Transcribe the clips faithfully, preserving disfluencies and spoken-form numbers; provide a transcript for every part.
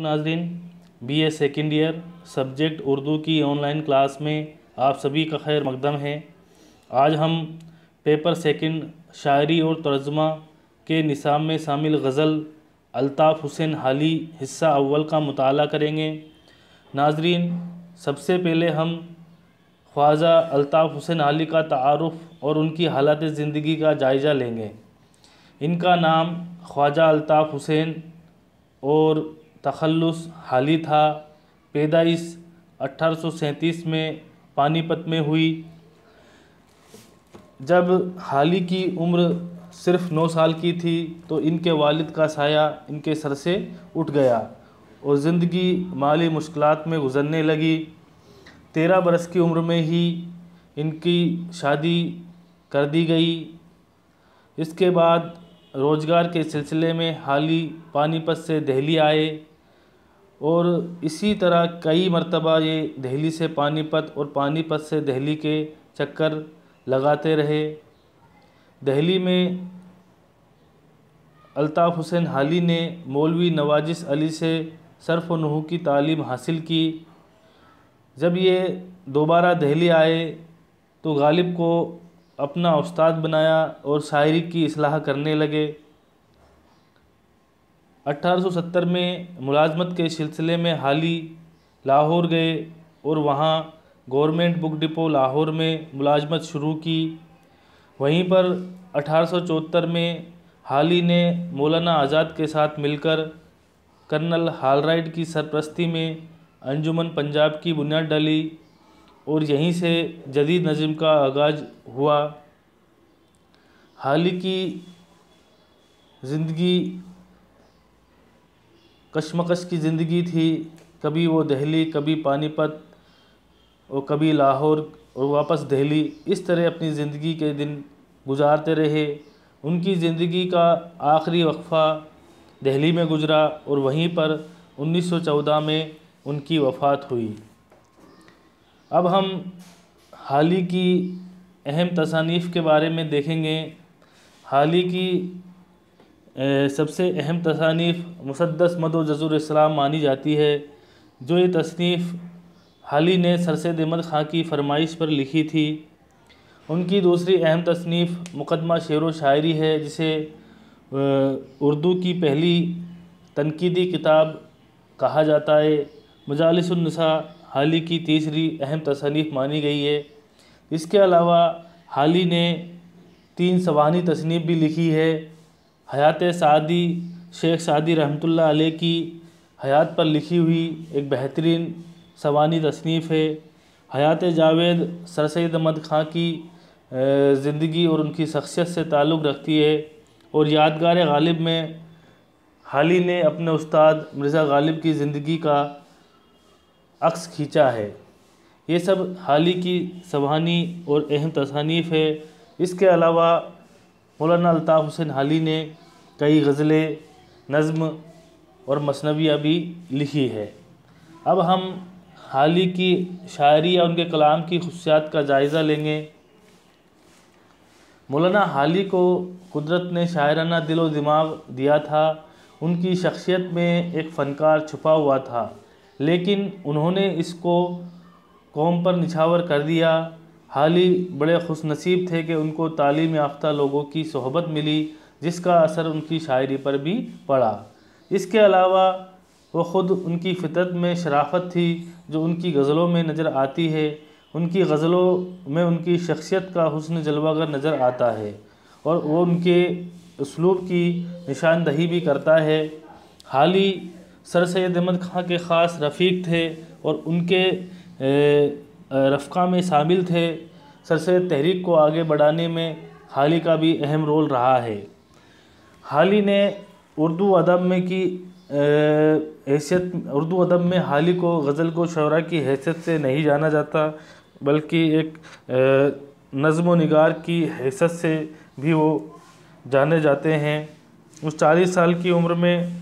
नाज़रीन, B A second year subject Urdu की online class में आप सभी का खैर मकदम है। आज हम पेपर सेकंड शायरी और तर्जुमा के निसाब में शामिल गज़ल अल्ताफ़ हुसैन हाली हिस्सा अव्वल का मुताला करेंगे। नाज़रीन, सबसे पहले हम ख्वाजा अल्ताफ़ हुसैन हाली का तारुफ़ और उनकी हालत ज़िंदगी का जायज़ा लेंगे। इनका नाम ख्वाजा अल्ताफ़ हुसैन और तखल्लुस हाली था। पैदाइश अठारह सौ सैंतीस में पानीपत में हुई। जब हाली की उम्र सिर्फ नौ साल की थी तो इनके वालिद का साया इनके सर से उठ गया और ज़िंदगी माली मुश्किलात में गुज़रने लगी। तेरह बरस की उम्र में ही इनकी शादी कर दी गई। इसके बाद रोज़गार के सिलसिले में हाली पानीपत से दिल्ली आए और इसी तरह कई मरतबा ये दिल्ली से पानीपत और पानीपत से दिल्ली के चक्कर लगाते रहे। दिल्ली में अल्ताफ़ हुसैन हाली ने मौलवी नवाजिस अली से सर्फ़ व नहू की तालीम हासिल की। जब ये दोबारा दिल्ली आए तो गालिब को अपना उस्ताद बनाया और शायरी की इस्लाह करने लगे। अठारह सौ सत्तर में मुलाजमत के सिलसिले में हाली लाहौर गए और वहाँ गवर्नमेंट बुक डिपो लाहौर में मुलाजमत शुरू की। वहीं पर अठारह सौ चौहत्तर में हाली ने मौलाना आज़ाद के साथ मिलकर कर्नल हालराइट की सरपरस्ती में अंजुमन पंजाब की बुनियाद डाली और यहीं से जदीद नज़्म का आगाज़ हुआ। हाली की ज़िंदगी कशमकश की ज़िंदगी थी। कभी वो दिल्ली, कभी पानीपत और कभी लाहौर और वापस दिल्ली, इस तरह अपनी ज़िंदगी के दिन गुजारते रहे। उनकी ज़िंदगी का आखिरी वक्फ़ा दिल्ली में गुजरा और वहीं पर उन्नीस सौ चौदह में उनकी वफ़ात हुई। अब हम हाली की अहम तसानीफ़ के बारे में देखेंगे। हाली की सबसे अहम तसानीफ़ मुसद्दस मद व जज़ुर इस्लाम मानी जाती है, जो ये तसनीफ़ हाली ने सर सैयद अहमद ख़ां की फरमाइश पर लिखी थी। उनकी दूसरी अहम तसनीफ़ मुक़दमा शेर व शायरी है, जिसे उर्दू की पहली तनकीदी किताब कहा जाता है। मजालिसुन निसा हाली की तीसरी अहम तसनीफ़ मानी गई है। इसके अलावा हाली ने तीन सवानी तसनीफ़ भी लिखी है। हयात सादी शेख सादी रहमतुल्लाह अलैह की हयात पर लिखी हुई एक बेहतरीन सवानी तसनीफ़ है। हयात जावेद सर सैयद अहमद ख़ां की ज़िंदगी और उनकी शख्सियत से ताल्लुक़ रखती है और यादगार गालिब में हाली ने अपने उस्ताद मिर्ज़ा गालिब की ज़िंदगी का अक्स खींचा है। ये सब हाली की सवानी और अहम तसानीफ़ है। इसके अलावा मौलाना अल्ताफ़ हुसैन हाली ने कई गज़लें, नज़्म और मसनवियाँ भी लिखी है। अब हम हाली की शायरी या उनके कलाम की खुसूसियात का जायज़ा लेंगे। मौलाना हाली को कुदरत ने शायराना दिल व दिमाग दिया था। उनकी शख्सियत में एक फ़नकार छुपा हुआ था, लेकिन उन्होंने इसको कौम पर निछावर कर दिया। हाली बड़े खुशनसीब थे कि उनको तालीम याफ्ता लोगों की सोहबत मिली, जिसका असर उनकी शायरी पर भी पड़ा। इसके अलावा वो ख़ुद उनकी फ़ितरत में शराफ़त थी, जो उनकी गज़लों में नज़र आती है। उनकी गज़लों में उनकी शख्सियत का हुस्न जलवागर नज़र आता है और वो उनके उसलूब की निशानदही भी करता है। हाली सर सैयद अहमद ख़ां के ख़ास रफ़ीक थे और उनके रफ़क़ा में शामिल थे। सर सैयद तहरीक को आगे बढ़ाने में हाली का भी अहम रोल रहा है। हाली ने उर्दू अदब में की हैसियत उर्दू अदब में हाली को गज़ल को शौरा की हैसियत से नहीं जाना जाता, बल्कि एक नज़्म व निगार की हैसियत से भी वो जाने जाते हैं। उस चालीस साल की उम्र में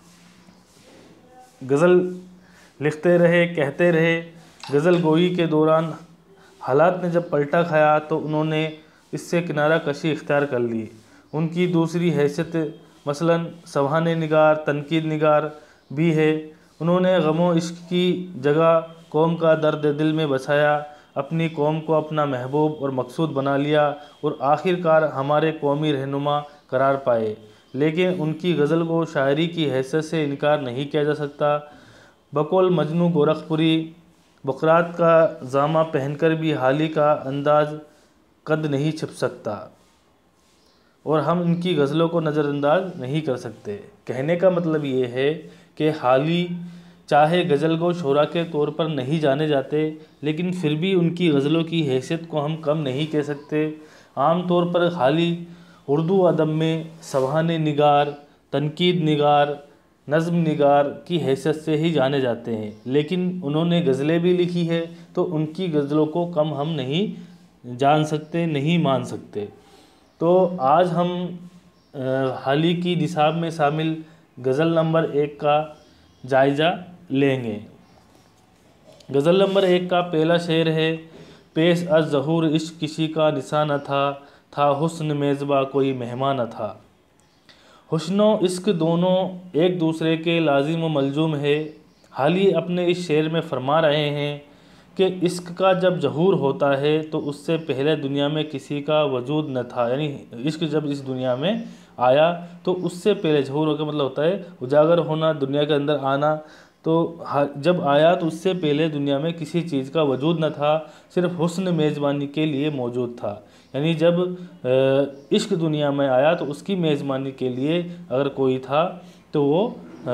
गज़ल लिखते रहे, कहते रहे। गज़ल गोई के दौरान हालात ने जब पलटा खाया तो उन्होंने इससे किनारा कशी इख्तियार कर ली। उनकी दूसरी हैसियत मसलन सवाने निगार, तनकीद निगार भी है। उन्होंने गमो इश्क की जगह कौम का दर्द दिल में बसाया, अपनी कौम को अपना महबूब और मकसूद बना लिया और आखिरकार हमारे कौमी रहनुमा करार पाए। लेकिन उनकी गज़ल को शायरी की हैसियत से इनकार नहीं किया जा सकता। बकौल मजनू गोरखपुरी बकरात का जामा पहनकर भी हाली का अंदाज कद नहीं छिप सकता और हम इनकी गज़लों को नज़रअंदाज नहीं कर सकते। कहने का मतलब ये है कि हाली चाहे गज़ल गो शोरा के तौर पर नहीं जाने जाते, लेकिन फिर भी उनकी गज़लों की हैसियत को हम कम नहीं कह सकते। आम तौर पर हाली उर्दू अदब में सवाने निगार, तनकीद निगार, नज़्म निगार की हैसियत से ही जाने जाते हैं, लेकिन उन्होंने गज़लें भी लिखी है तो उनकी गज़लों को कम हम नहीं जान सकते, नहीं मान सकते। तो आज हम हाली की निसाब में शामिल गज़ल नंबर एक का जायज़ा लेंगे। गज़ल नंबर एक का पहला शेर है, पेश अज़ ज़हूर इश्क किसी का निशाना था, था हुस्न मेज़बा कोई मेहमान था। हुस्न व इश्क दोनों एक दूसरे के लाजिम व मलजूम है। हाली अपने इस शेर में फरमा रहे हैं कि इश्क का जब ज़हूर होता है तो उससे पहले दुनिया में किसी का वजूद न था। यानी इश्क जब इस दुनिया में आया तो उससे पहले ज़हूर होकर मतलब होता है उजागर होना, दुनिया के अंदर आना। तो जब आया तो उससे पहले दुनिया में किसी चीज़ का वजूद न था, सिर्फ हुस्न मेज़बानी के लिए मौजूद था। यानी जब इश्क दुनिया में आया तो उसकी मेज़बानी के लिए अगर कोई था तो वो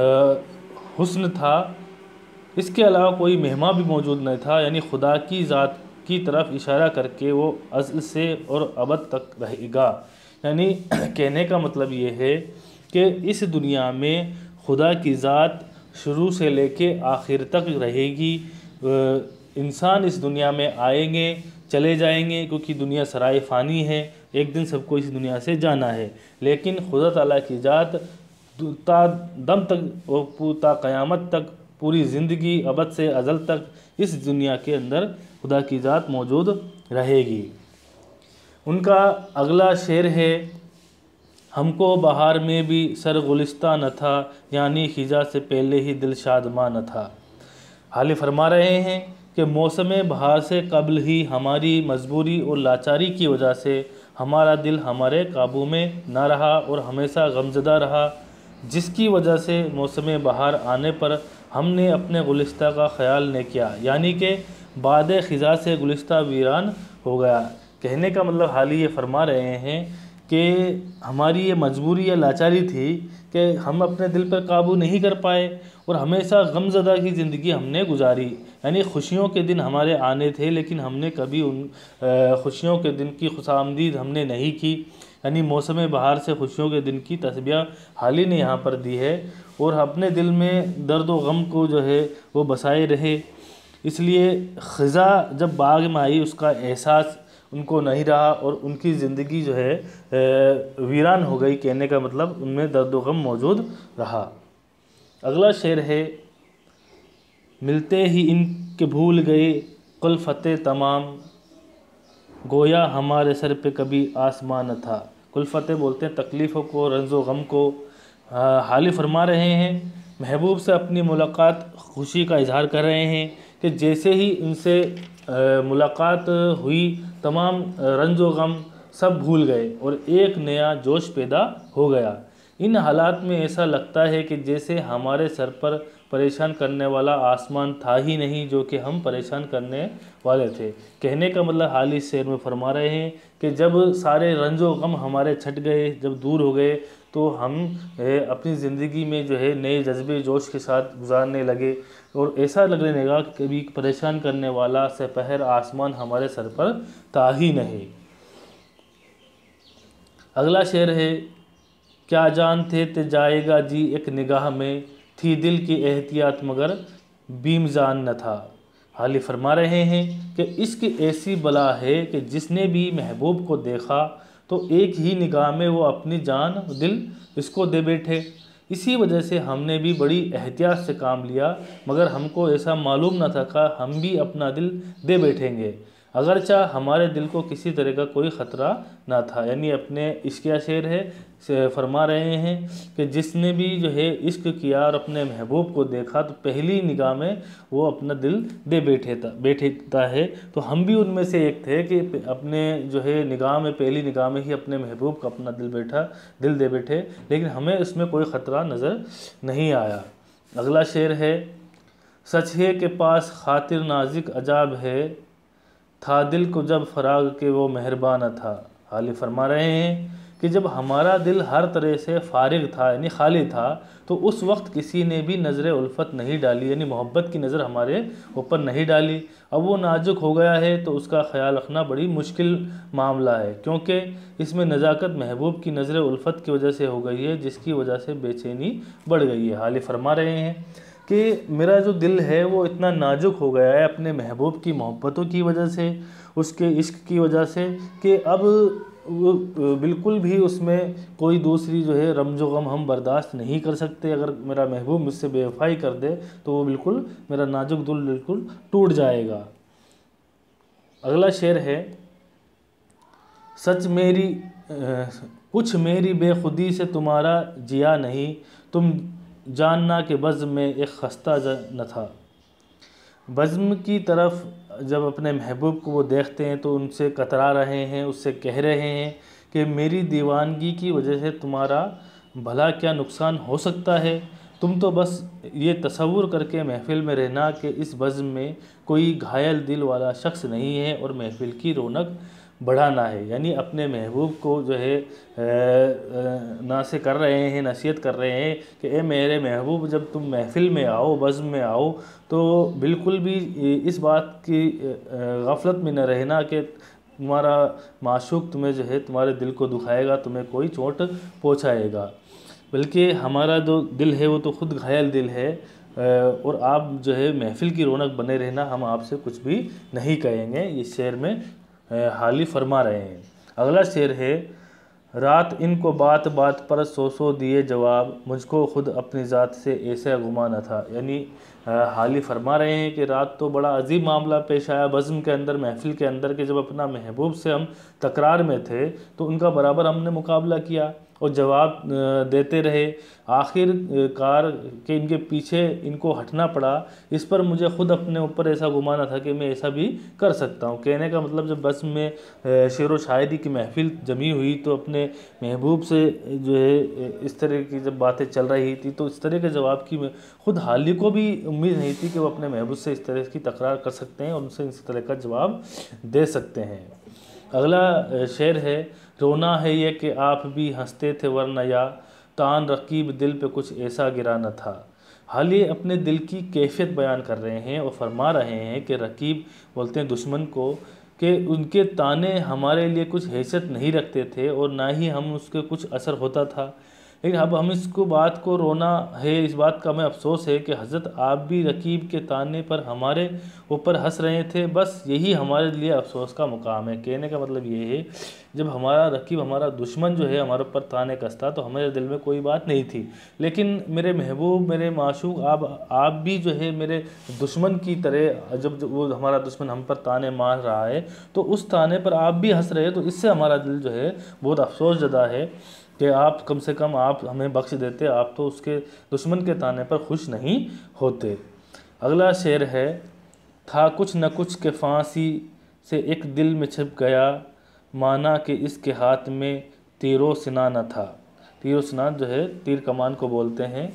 हुस्न था, इसके अलावा कोई मेहमान भी मौजूद नहीं था। यानी खुदा की ज़ात की तरफ इशारा करके वो अज़ल से और अबद तक रहेगा। यानी कहने का मतलब ये है कि इस दुनिया में खुदा की ज़ात शुरू से लेके आखिर तक रहेगी। इंसान इस दुनिया में आएंगे चले जाएंगे, क्योंकि दुनिया सराय फ़ानी है, एक दिन सबको इस दुनिया से जाना है। लेकिन खुदा ताला की ज़ात ता दम तक और पूता क़यामत तक, पूरी ज़िंदगी अबद से अज़ल तक इस दुनिया के अंदर खुदा की ज़ात मौजूद रहेगी। उनका अगला शेर है, हमको बहार में भी सर गुलिस्ता न था, यानी खिजा से पहले ही दिल शादमा न था। हाली फरमा रहे हैं कि मौसम बहार से कबल ही हमारी मजबूरी और लाचारी की वजह से हमारा दिल हमारे काबू में ना रहा और हमेशा गमज़दा रहा, जिसकी वजह से मौसम बहार आने पर हमने अपने गुलिस्ता का ख्याल नहीं किया। यानी कि बाद खिजा से गुलिस्ता वीरान हो गया। कहने का मतलब हाली ये फरमा रहे हैं कि हमारी ये मजबूरी या लाचारी थी कि हम अपने दिल पर काबू नहीं कर पाए और हमेशा गमज़दा की ज़िंदगी हमने गुजारी। यानी खुशियों के दिन हमारे आने थे, लेकिन हमने कभी उन खुशियों के दिन की खुशामदीद हमने नहीं की। यानी मौसम बहार से खुशियों के दिन की तस्बीह हाली ने यहाँ पर दी है और अपने दिल में दर्द व गम को जो है वो बसाए रहे। इसलिए ख़िज़ा जब बाग में आई उसका एहसास उनको नहीं रहा और उनकी ज़िंदगी जो है वीरान हो गई। कहने का मतलब उनमें दर्द व गम मौजूद रहा। अगला शेर है, मिलते ही इनके भूल गए कुल्फ़ते तमाम, गोया हमारे सर पे कभी आसमान था। कुल्फ़ते बोलते हैं तकलीफ़ों को, रंज़ो गम को। हाली फरमा रहे हैं महबूब से अपनी मुलाकात खुशी का इजहार कर रहे हैं कि जैसे ही उनसे मुलाकात हुई तमाम रंजो गम सब भूल गए और एक नया जोश पैदा हो गया। इन हालात में ऐसा लगता है कि जैसे हमारे सर पर परेशान करने वाला आसमान था ही नहीं, जो कि हम परेशान करने वाले थे। कहने का मतलब हाल इस शेर में फरमा रहे हैं कि जब सारे रंजो गम हमारे छट गए, जब दूर हो गए, तो हम अपनी ज़िंदगी में जो है नए जज्बे जोश के साथ गुजारने लगे और ऐसा लगने लगा कि कभी परेशान करने वाला सपहर आसमान हमारे सर पर था ही नहीं। अगला शेर है, क्या जानते थे जाएगा जी एक निगाह में, थी दिल की एहतियात मगर बीमजान न था। हाली फरमा रहे हैं कि इश्क ऐसी बला है कि जिसने भी महबूब को देखा तो एक ही निगाह में वो अपनी जान दिल इसको दे बैठे। इसी वजह से हमने भी बड़ी एहतियात से काम लिया, मगर हमको ऐसा मालूम न था कि हम भी अपना दिल दे बैठेंगे। अगरचा हमारे दिल को किसी तरह का कोई ख़तरा ना था। यानी अपने इश्किया शेर है, से फरमा रहे हैं कि जिसने भी जो है इश्क किया और अपने महबूब को देखा तो पहली निगाह में वो अपना दिल दे बैठे था बैठता है। तो हम भी उनमें से एक थे कि अपने जो है निगाह में, पहली निगाह में ही अपने महबूब का अपना दिल बैठा दिल दे बैठे, लेकिन हमें उसमें कोई ख़तरा नज़र नहीं आया। अगला शेर है, सच है के पास खातिर नाजिक अजाब है, था दिल को जब फराग के वो मेहरबान था। हाली फरमा रहे हैं कि जब हमारा दिल हर तरह से फारिग था, यानी खाली था, तो उस वक्त किसी ने भी नज़र उल्फत नहीं डाली, यानी मोहब्बत की नज़र हमारे ऊपर नहीं डाली। अब वो नाजुक हो गया है तो उसका ख्याल रखना बड़ी मुश्किल मामला है, क्योंकि इसमें नज़ाकत महबूब की नज़र उल्फत की वजह से हो गई है, जिसकी वजह से बेचैनी बढ़ गई है। हाली फरमा रहे हैं कि मेरा जो दिल है वो इतना नाजुक हो गया है अपने महबूब की मोहब्बतों की वजह से, उसके इश्क की वजह से, कि अब वो बिल्कुल भी उसमें कोई दूसरी जो है रमजो गम हम बर्दाश्त नहीं कर सकते। अगर मेरा महबूब मुझसे बेवफाई कर दे तो वो बिल्कुल, मेरा नाजुक दिल बिल्कुल टूट जाएगा। अगला शेर है, सच मेरी कुछ मेरी बेखुदी से तुम्हारा जिया नहीं, तुम जानना कि बज़्म में एक खस्ता न था। बज़्म की तरफ जब अपने महबूब को वो देखते हैं तो उनसे कतरा रहे हैं, उससे कह रहे हैं कि मेरी दीवानगी की वजह से तुम्हारा भला क्या नुकसान हो सकता है। तुम तो बस ये तसव्वुर करके महफ़िल में रहना कि इस बज़्म में कोई घायल दिल वाला शख्स नहीं है और महफ़िल की रौनक बढ़ाना है। यानी अपने महबूब को जो है ना से कर रहे हैं, नसीहत कर रहे हैं कि ए मेरे महबूब, जब तुम महफ़िल में आओ, बज़्म में आओ, तो बिल्कुल भी इस बात की गफलत में न रहना कि तुम्हारा माशूक तुम्हें जो है तुम्हारे दिल को दुखाएगा, तुम्हें कोई चोट पहुँचाएगा, बल्कि हमारा जो दिल है वो तो ख़ुद घायल दिल है, और आप जो है महफ़िल की रौनक बने रहना, हम आपसे कुछ भी नहीं कहेंगे। इस शेर में हाली फरमा रहे हैं। अगला शेर है, रात इनको बात बात पर सौ सौ दिए जवाब, मुझको खुद अपनी ज़ात से ऐसा गुमा न था। यानी हाली फरमा रहे हैं कि रात तो बड़ा अजीब मामला पेश आया बज़्म के अंदर, महफ़िल के अंदर, कि जब अपना महबूब से हम तकरार में थे तो उनका बराबर हमने मुकाबला किया और जवाब देते रहे। आखिर कार के इनके पीछे इनको हटना पड़ा। इस पर मुझे ख़ुद अपने ऊपर ऐसा गुमाना था कि मैं ऐसा भी कर सकता हूँ। कहने का मतलब, जब बस में शेर व शायरी की महफ़िल जमी हुई तो अपने महबूब से जो है इस तरह की जब बातें चल रही थी तो इस तरह के जवाब की ख़ुद हाली को भी उम्मीद नहीं थी कि वो अपने महबूब से इस तरह की तकरार कर सकते हैं और उनसे इस तरह का जवाब दे सकते हैं। अगला शेर है, रोना है ये कि आप भी हंसते थे वरना या तान रकीब दिल पे कुछ ऐसा गिरा न था। हाली अपने दिल की कैफियत बयान कर रहे हैं और फरमा रहे हैं कि रकीब बोलते हैं दुश्मन को, कि उनके ताने हमारे लिए कुछ हैसियत नहीं रखते थे और ना ही हम उसके कुछ असर होता था। लेकिन अब हम इसको बात को रोना है, इस बात का हमें अफसोस है कि हज़रत आप भी रकीब के ताने पर हमारे ऊपर हंस रहे थे। बस यही हमारे लिए अफसोस का मुकाम है। कहने का मतलब ये है, जब हमारा रकीब, हमारा दुश्मन जो है हमारे ऊपर ताने कसता तो हमारे दिल में कोई बात नहीं थी, लेकिन मेरे महबूब, मेरे माशूक, आप आप भी जो है मेरे दुश्मन की तरह, जब वो हमारा दुश्मन हम पर ताने मार रहा है तो उस ताने पर आप भी हंस रहे, तो इससे हमारा दिल जो है बहुत अफसोस ज़दा है कि आप कम से कम आप हमें बख्श देते, आप तो उसके दुश्मन के ताने पर खुश नहीं होते। अगला शेर है, था कुछ न कुछ के फांसी से एक दिल में छिप गया, माना कि इसके हाथ में तीरो सिना न था। तीरो सिना जो है तीर कमान को बोलते हैं।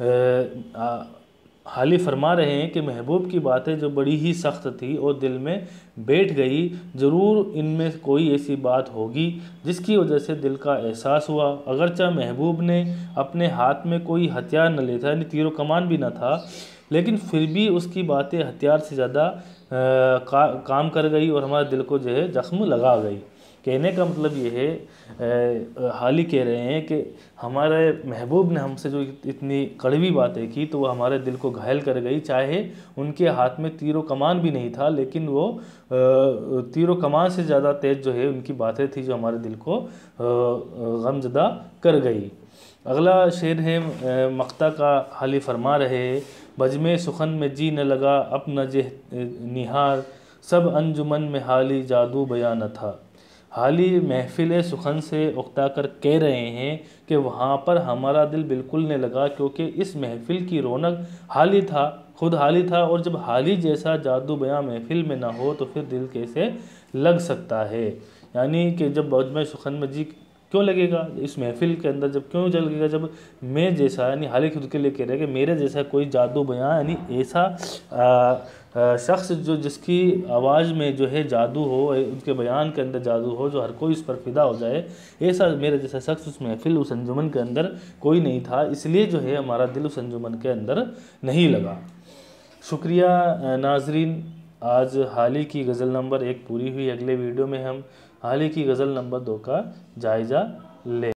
हाली फरमा रहे हैं कि महबूब की बातें जो बड़ी ही सख्त थी और दिल में बैठ गई, ज़रूर इनमें कोई ऐसी बात होगी जिसकी वजह से दिल का एहसास हुआ। अगरचा महबूब ने अपने हाथ में कोई हथियार न ले था, यानी तीरो कमान भी न था, लेकिन फिर भी उसकी बातें हथियार से ज़्यादा का, काम कर गई और हमारे दिल को जो है ज़ख्म लगा गई। कहने का मतलब ये है, हाली कह रहे हैं कि हमारे महबूब ने हमसे जो इतनी कड़वी बातें की तो वो हमारे दिल को घायल कर गई। चाहे उनके हाथ में तीरो कमान भी नहीं था, लेकिन वो तीरो कमान से ज़्यादा तेज़ जो है उनकी बातें थी जो हमारे दिल को गमज़दा कर गई। अगला शेर है मक्ता का। हाली फरमा रहे, बजमे सुखन में जी न लगा अपना जे निहार, सब अंजुमन में हाली जादू बयां न था। हाली महफिल सुखन से उकता कर कह रहे हैं कि वहाँ पर हमारा दिल बिल्कुल नहीं लगा, क्योंकि इस महफिल की रौनक हाली था, खुद हाली था, और जब हाली जैसा जादू बयां महफिल में ना हो तो फिर दिल कैसे लग सकता है। यानी कि जब मजमे सुखन में जी क्यों लगेगा इस महफिल के अंदर, जब क्यों लगेगा जब मैं जैसा, यानी हाली खुद के लिए कह रहे हैं कि मेरे जैसा कोई जादू बयां, यानी ऐसा शख्स जो जिसकी आवाज़ में जो है जादू हो, उनके बयान के अंदर जादू हो, जो हर कोई इस पर फिदा हो जाए, ऐसा मेरे जैसा शख्स उस महफिल उस अंजुमन के अंदर कोई नहीं था। इसलिए जो है हमारा दिल उस अंजुमन के अंदर नहीं लगा। शुक्रिया नाजरीन, आज हाली की गज़ल नंबर एक पूरी हुई। अगले वीडियो में हम हाली की गज़ल नंबर दो का जायज़ा ले